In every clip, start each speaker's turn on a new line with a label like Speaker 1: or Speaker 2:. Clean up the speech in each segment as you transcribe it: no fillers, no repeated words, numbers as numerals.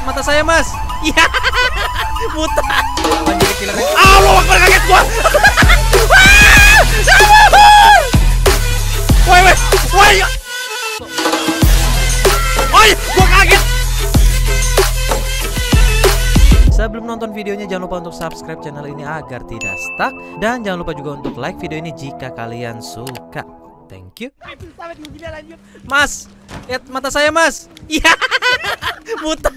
Speaker 1: mata saya mas. Iya. Buta. Jadi killernya. Allah Akbar, kaget gua. Woi. Woi, gua kaget. Sebelum nonton videonya jangan lupa untuk subscribe channel ini agar tidak stuck. Dan jangan lupa juga untuk like video ini jika kalian suka. Thank you. Mas, lihat mata saya mas. Iya. Buta.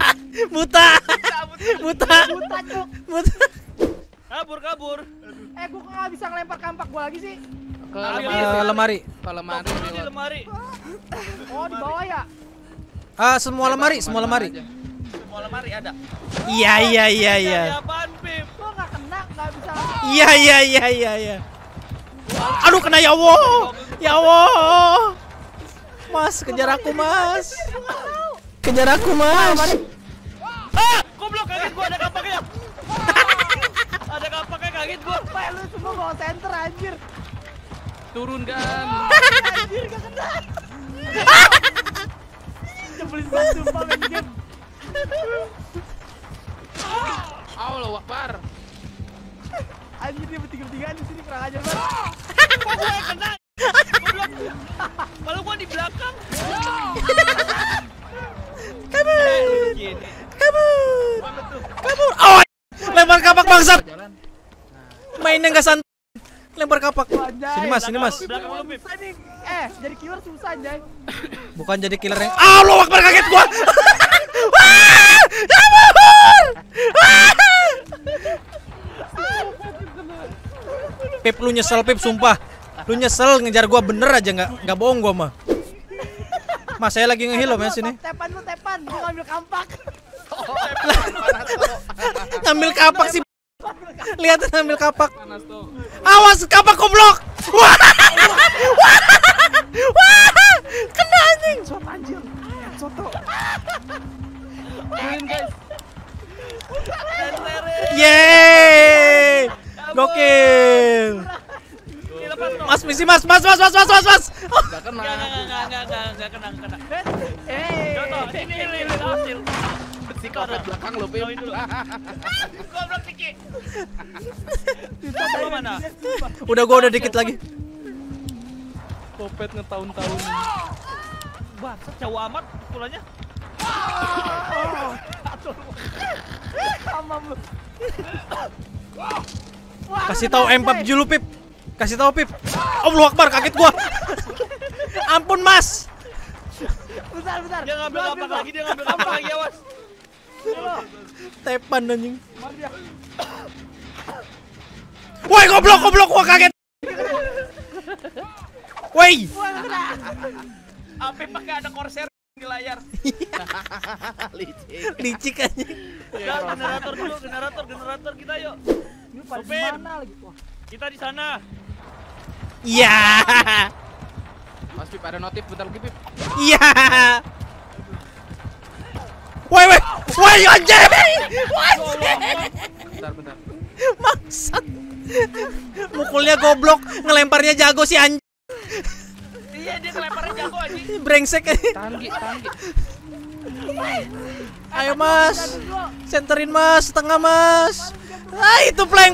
Speaker 2: Kabur.
Speaker 3: Gua nggak bisa ngelempar kampak gua lagi sih.
Speaker 1: Ke lemari.
Speaker 2: Di lemari.
Speaker 3: Oh, di bawah ya?
Speaker 1: Semua lemari.
Speaker 2: Semua lemari ada.
Speaker 1: Iya.
Speaker 2: Apaan, Pip?
Speaker 3: Gua nggak kena, nggak bisa.
Speaker 1: Iya. Aduh, kena ya Allah. Ya Allah. Mas, kejar aku, Mas.
Speaker 2: Goblok, kaget gua, ada kapaknya. Ada kapaknya, kaget gua.
Speaker 3: Pak, lu semua bawa center anjir.
Speaker 2: Turunkan.
Speaker 3: Anjir, gak kena. Nyebelin banget sumpah main game.
Speaker 2: Allah Akbar.
Speaker 3: Anjir, dia bertiga-tigaan di sini, kurang ajar banget.
Speaker 2: Gua yang kena. Kalau gua di belakang.
Speaker 1: Kabur. Oh, lempar kapak bangsat. Mainnya nggak santai. Lempar kapak. Sini mas.
Speaker 2: Belakang lu, Pip.
Speaker 3: Jadi killer susah anjay.
Speaker 1: Bukan jadi killer yang. Allah Akbar, kaget gua. Pip, lu nyesel Pip, sumpah. Lu nyesel ngejar gua bener aja, nggak bohong gua mah. Mas, saya lagi ngeheal loh, sini.
Speaker 3: Tepan, gua ngambil kampak.
Speaker 1: Ngambil kapak sih. Lihat ngambil kapak. Awas, kapak goblok. Wah. Kena anjing.
Speaker 3: Soto.
Speaker 2: Guys.
Speaker 1: Yeay. Gokil. Mas, misi mas.
Speaker 2: Enggak kena. Contoh, ini hasil. Si kopet belakang lo, Pip. Goblok Tiki. Lu mana?
Speaker 1: Gua udah dikit lagi.
Speaker 2: Kopet ngetahun-tahun. Bangsat, jauh amat pukulannya.
Speaker 1: Kasih tahu M4 dulu, Pip. Kasih tahu, Pip. Allah Akbar, kaget gua. Ampun, Mas.
Speaker 3: Bentar.
Speaker 2: Dia ngambil kampak lagi, awas.
Speaker 1: Tepan anjing. Woi, goblok, gua kaget. Woi.
Speaker 2: Apa pakai ada Corsair di layar.
Speaker 1: Licik anjing.
Speaker 2: Generator kita yuk.
Speaker 3: Ini pada di mana lagi? Wah.
Speaker 2: Kita di sana.
Speaker 1: Iya.
Speaker 2: Mas Pip, ada notif bentar lagi, Pip.
Speaker 1: Iya. Woi anjing.
Speaker 2: Bentar.
Speaker 1: Maksud. Mukulnya goblok, ngelemparnya jago si anjing.
Speaker 2: Iya, dia ngelemparnya jago anjing.
Speaker 1: Brengsek.
Speaker 2: Tanggi.
Speaker 1: Ayo Mas. Senterin Mas, setengah Mas. Itu plank.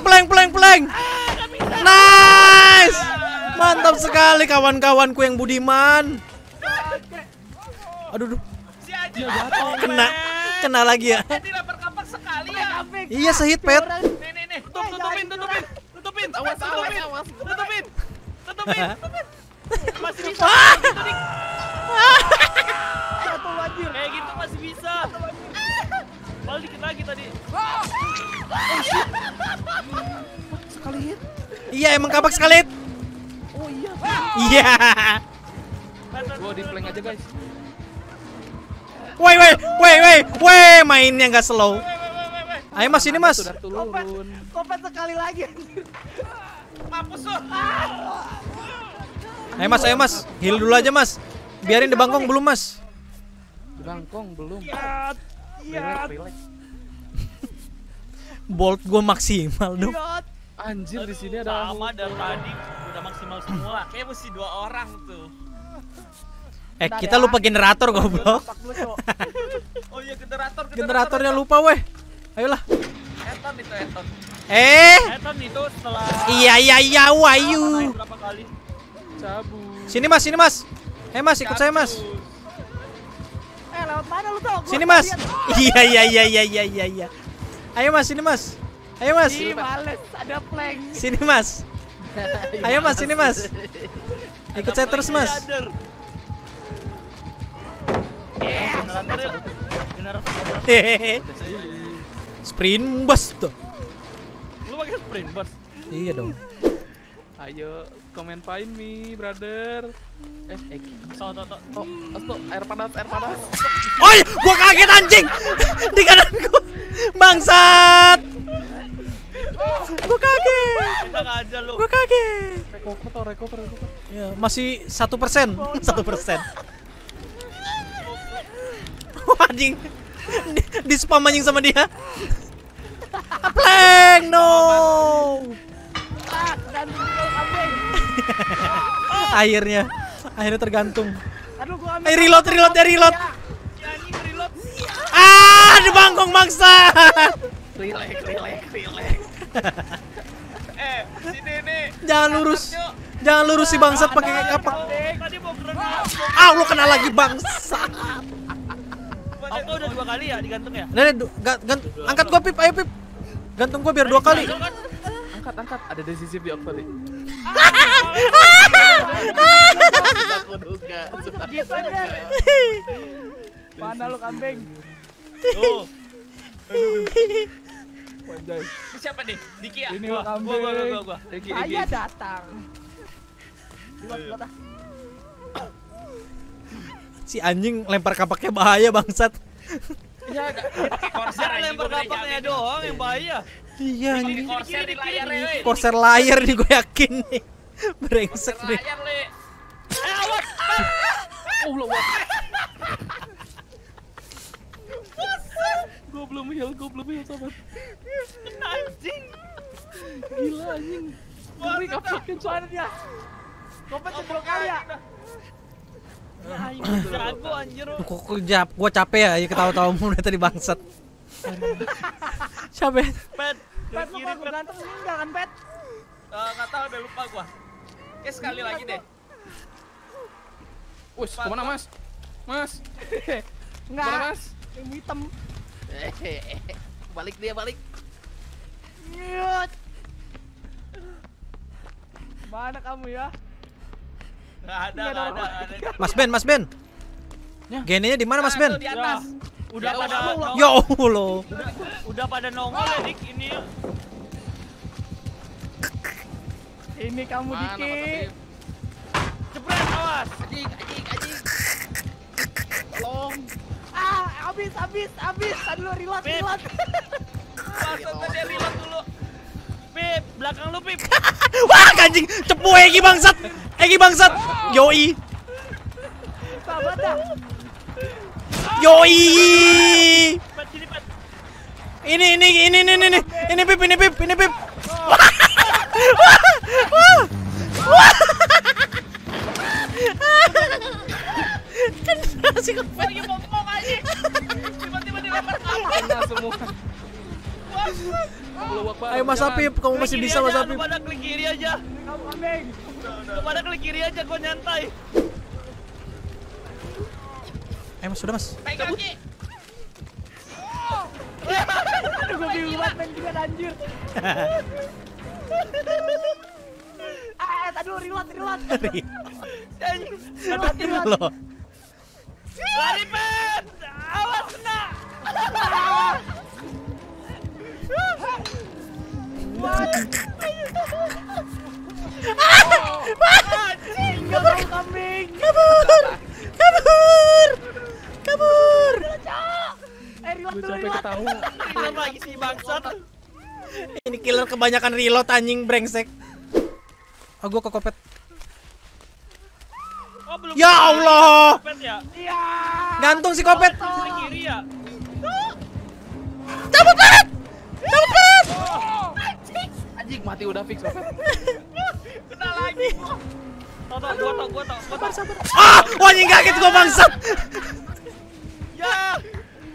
Speaker 1: Nice. Mantap sekali kawan-kawanku yang budiman. Aduh.
Speaker 2: Si anjing
Speaker 1: Kena lagi ya.
Speaker 2: dilempar kampak sekali ya.
Speaker 1: Iya, sehit pet.
Speaker 2: Nih. Tutupin. Awas. Tutupin. Masih bisa. Gitu, Dik. Kayak gitu masih bisa. Balik dikit lagi tadi.
Speaker 3: Sekali hit.
Speaker 1: Iya, emang kapak sekali.
Speaker 3: Oh iya.
Speaker 1: Iya.
Speaker 2: Gua di flank aja, guys.
Speaker 1: Woi, mainnya nggak slow. Ayo Mas, ini Mas.
Speaker 2: Sudah turun.
Speaker 3: Kopet sekali lagi.
Speaker 2: Mampus lu.
Speaker 1: Ayo Mas. Heal dulu aja Mas. Biarin di bangkong belum Mas.
Speaker 2: Di bangkong belum.
Speaker 3: Iya.
Speaker 1: Bolt gua maksimal dong.
Speaker 2: Anjir, di sini ada sama dari tadi udah maksimal semua. Kayak mesti 2 orang tuh.
Speaker 1: Kita lupa generator goblok.
Speaker 2: Oh iya generator.
Speaker 1: Generatornya lupa weh. Ayolah.
Speaker 2: Eton itu Eton.
Speaker 3: Eton itu setelah
Speaker 1: Iya, wayu.
Speaker 3: berapa kali? Cabut.
Speaker 1: Sini Mas. Mas, ikut saya Mas.
Speaker 3: Lewat mana lu tuh?
Speaker 1: Sini Mas. Iya. Ayo Mas, sini Mas. Ayo Mas.
Speaker 3: Ih, males, ada plank.
Speaker 1: Sini Mas. Ayo Mas, sini Mas. Ikut saya terus Mas. Hehehe. Sprint bus tuh.
Speaker 3: Lu pakai sprint bus.
Speaker 1: Iya dong.
Speaker 3: Ayo, komen find me, brother. Air panas.
Speaker 1: Oi, gua kaget anjing. Di kananku. Bangsat. Gua kaget. Gua kaget.
Speaker 3: Recover.
Speaker 1: Ya, masih 1%. 1%. Anjing. Di spam anjing sama dia. Plank, no. Akhirnya tergantung.
Speaker 3: Aduh, gua ambil.
Speaker 1: Reload. Di bangkong bangsa.
Speaker 2: Relax. Sini nih.
Speaker 1: Jangan lurus si bangsat pakai kapak.
Speaker 3: Tadi mau berenang.
Speaker 1: Lu kena lagi bangsat.
Speaker 3: Kau udah 2 kali ya digantung ya?
Speaker 1: Angkat gua Pip, ayo Pip. Gantung gua biar 2 kali.
Speaker 3: Angkat. Ada decisif di Octo nih. Mana lu kambing? Tuh. Wanjay.
Speaker 2: Ini siapa nih? Diki ya?
Speaker 3: Ini lo kambing.
Speaker 2: Gua.
Speaker 3: Saya datang.
Speaker 1: Si anjing lempar kapaknya bahaya bangsat.
Speaker 2: Iya, pakai Corsair aja
Speaker 3: Lempar kapaknya doang yang bahaya.
Speaker 1: Iya anjing.
Speaker 2: Corsair di layar ya,
Speaker 1: Corsair layar nih gue yakin nih. Brengsek nih.
Speaker 2: layar, Le.
Speaker 3: Awas. Gue belum heal sabar. Anjing. Gila anjing. Ngeri kapaknya mana dia? Kopet cedok kali ya? Jago anjir.
Speaker 1: Kok gua capek ya, ketawa-tawa mulu tadi bangsat. Capek.
Speaker 3: Pet, lu kok ganteng ini enggak kan, Pet?
Speaker 2: Enggak tahu, udah lupa gua. Oke, sekali lagi deh.
Speaker 3: Wes, kemana Mas? Mas. Enggak. Kemana Mas? Yang hitam.
Speaker 2: Balik dia, balik.
Speaker 3: Nyut. Mana kamu ya?
Speaker 2: Enggak ada.
Speaker 1: Mas Ben. Genenya di mana Mas Ben?
Speaker 2: Di atas.
Speaker 3: Udah pada
Speaker 1: Ya Allah.
Speaker 3: udah pada nongol ya Dik ini. Ini kamu Diki. Jebret awas.
Speaker 2: Anjing. Tolong.
Speaker 3: Habis. Aduh reload.
Speaker 2: Masa dia reload dulu.
Speaker 3: Pip, belakang lu Pip.
Speaker 1: Wah, anjing. Cepu Egi bangsat. Yoi.
Speaker 3: Sabar dah.
Speaker 1: Yoi.
Speaker 3: Pet sini Pet.
Speaker 1: Ini Pip.
Speaker 2: Lagi ngomong aja. Tiba-tiba dilempar kapal.
Speaker 3: Kena semua.
Speaker 1: Ayo Mas Apip, kamu masih bisa Mas Apip.
Speaker 3: Pada klik kiri aja. Kamu kambing. Pada klik kiri aja, gua nyantai.
Speaker 1: Ayo Mas, sudah Mas.
Speaker 2: Naik kaki.
Speaker 3: Aduh, gua bingung banget main juga anjir. Aduh, reload. Reload.
Speaker 1: Loh.
Speaker 3: Lari Pet. Awas kena. Kabur kambing.
Speaker 1: Kabur.
Speaker 3: Reload dulu. Reload lagi si bangsat.
Speaker 1: Ini killer kebanyakan reload anjing brengsek. Gua ke kopet.
Speaker 3: Oh, belum.
Speaker 1: Ya Allah.
Speaker 3: Pet ya? Iya.
Speaker 1: Gantung si kopet.
Speaker 3: Klik kiri ya?
Speaker 1: Cabut.
Speaker 3: Anjing mati udah fix Pet.
Speaker 2: Kena lagi. Gua tau.
Speaker 1: Ah, wah anjing kaget gua bangsat.
Speaker 2: Ya.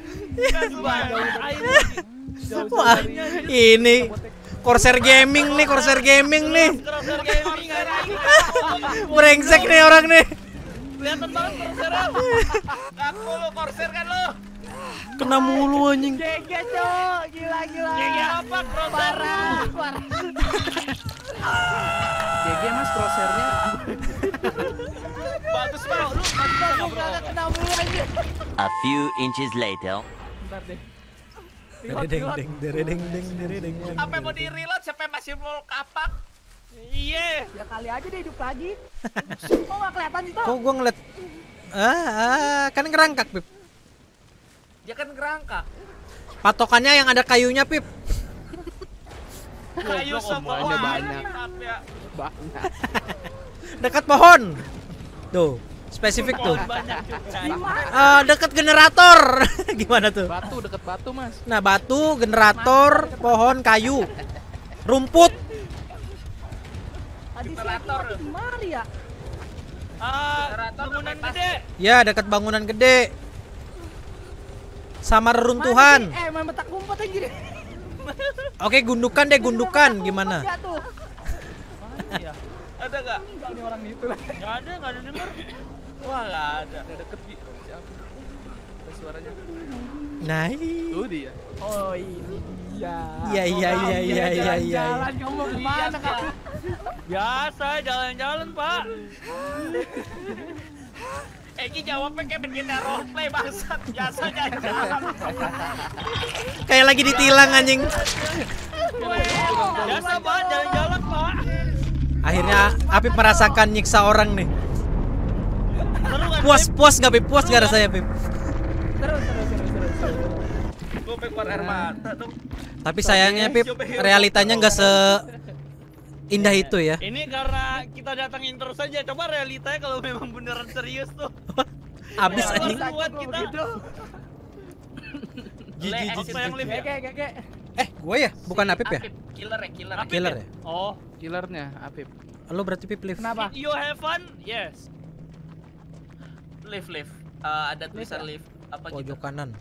Speaker 1: Wah, ini Corsair Gaming nih.
Speaker 2: Crosshair gaming anjing.
Speaker 1: Brengsek nih orang nih.
Speaker 2: Kelihatan banget Corsair. Aku lo Corsair kan lo.
Speaker 1: Kena mulu anjing.
Speaker 3: GG cok, gila.
Speaker 2: GG apa Corsair?
Speaker 3: Parah. GG mas crosshairnya.
Speaker 2: Bagus banget lu.
Speaker 3: Kagak kena mulu aja.
Speaker 4: A few inches later.
Speaker 3: Bentar deh.
Speaker 1: Deredeng.
Speaker 2: Apa mau di reload sampai masih mau kapak? Iya.
Speaker 3: Ya kali aja deh hidup lagi. Kok nggak kelihatan sih toh?
Speaker 1: Kok gua ngeliat kan ngerangkak, Pip.
Speaker 2: Dia kan ngerangkak.
Speaker 1: Patokannya yang ada kayunya, Pip.
Speaker 2: Kayu semua
Speaker 3: banyak.
Speaker 2: Ya.
Speaker 3: Banyak.
Speaker 1: Dekat pohon. Tuh, spesifik tuh.
Speaker 2: Banyak
Speaker 1: Dekat generator. Gimana tuh?
Speaker 3: Batu deket batu mas.
Speaker 1: Nah, batu, generator, pohon, kayu, rumput.
Speaker 3: Tadi
Speaker 2: Generator.
Speaker 3: sih mari ya.
Speaker 2: Bangunan gede.
Speaker 1: Ya, dekat bangunan gede. Sama reruntuhan.
Speaker 3: Main petak umpet anjir.
Speaker 1: Oke, gundukan. Gimana?
Speaker 3: Ya tuh.
Speaker 2: Iya. Ada enggak?
Speaker 3: Enggak nih orang itu lah.
Speaker 2: Enggak ada denger. Wah, enggak ada.
Speaker 3: Udah deket Bi. Siapa? Ada suaranya.
Speaker 1: Nah,
Speaker 3: Tuh dia. Oh ini dia.
Speaker 1: Iya.
Speaker 3: Jalan kamu mau kemana kak?
Speaker 2: Biasa jalan-jalan, Pak. Egi jawabnya kayak bikin roleplay bangsat. Biasanya jalan.
Speaker 1: Kayak lagi ditilang anjing.
Speaker 2: Biasa, Pak, jalan-jalan, Pak.
Speaker 1: Akhirnya Apip merasakan nyiksa orang nih.
Speaker 2: Seru kan?
Speaker 1: Puas nggak Pip? Puas nggak rasanya Pip?
Speaker 3: Terus.
Speaker 2: Gue keluar air mata dong.
Speaker 1: Tapi sayangnya Pip, realitanya nggak seindah itu ya.
Speaker 2: Ini karena kita datangin terus aja. Coba realitanya kalau memang beneran serius tuh.
Speaker 1: Abis
Speaker 2: Ya,
Speaker 1: anjing.
Speaker 2: buat kita. Yang live ya?
Speaker 3: Kayak.
Speaker 1: Gue ya? Bukan Apip ya?
Speaker 2: Killer.
Speaker 1: Killer ya?
Speaker 2: Oh,
Speaker 3: Killernya Apip.
Speaker 1: Lo berarti Pip live.
Speaker 3: Kenapa?
Speaker 2: did you have fun? Yes. Live. Ada tulisan live. Apa gitu?
Speaker 1: Pojok kanan.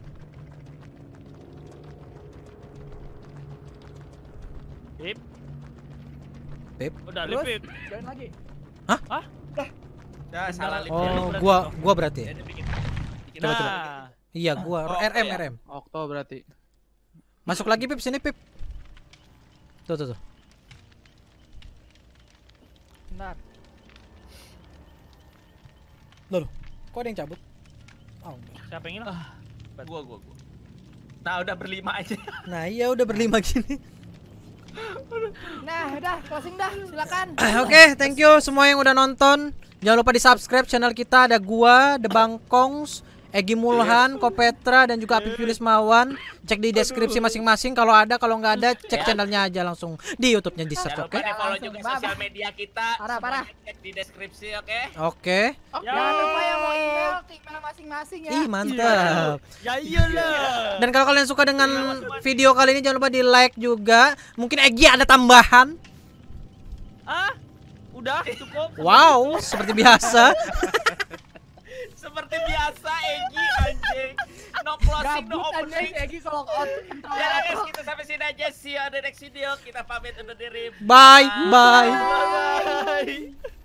Speaker 1: Pip.
Speaker 2: Udah
Speaker 3: Terus?
Speaker 2: live.
Speaker 3: Jalan lagi.
Speaker 2: Hah? Ya, salah live.
Speaker 1: Oh, gua berarti ya? Coba.
Speaker 2: Nah,
Speaker 1: Iya, gua
Speaker 2: Oh,
Speaker 1: RM
Speaker 2: iya.
Speaker 1: RM.
Speaker 3: Okto berarti.
Speaker 1: Masuk lagi Pip, sini Pip. Tuh.
Speaker 3: Benar.
Speaker 1: Loh, kok ada yang cabut? Oh,
Speaker 2: siapa yang hilang? Gua. Nah, udah berlima aja.
Speaker 1: nah iya udah berlima gini.
Speaker 3: Nah, udah closing dah, silakan.
Speaker 1: Oke, thank you semua yang udah nonton. Jangan lupa di subscribe channel kita. Ada gua, The Bangkongs, Egi Mulhan, Kopetra, dan juga Apip Yulismawan. Cek di deskripsi masing-masing. Kalau ada, kalau nggak ada, cek channelnya aja langsung di YouTube-nya di search,
Speaker 2: Jangan
Speaker 1: oke?
Speaker 2: lupa follow juga sosial media kita.
Speaker 3: Parah.
Speaker 2: Semuanya cek di deskripsi, oke?
Speaker 1: Oke.
Speaker 3: Jangan lupa yang mau email, email masing-masing ya.
Speaker 1: Ih, mantap.
Speaker 2: Ya iyalah.
Speaker 1: Dan kalau kalian suka dengan video kali ini, jangan lupa di like juga. Mungkin Egi ada tambahan.
Speaker 2: Ah? Udah cukup.
Speaker 1: Wow, seperti biasa.
Speaker 2: Seperti biasa Egi anjing. No closing, no
Speaker 3: Gabut aja
Speaker 2: opening.
Speaker 3: Egi kalau out.
Speaker 2: Ya guys, kita sampai sini aja. See you on the next video. Kita pamit undur diri.
Speaker 1: Bye.
Speaker 2: Bye.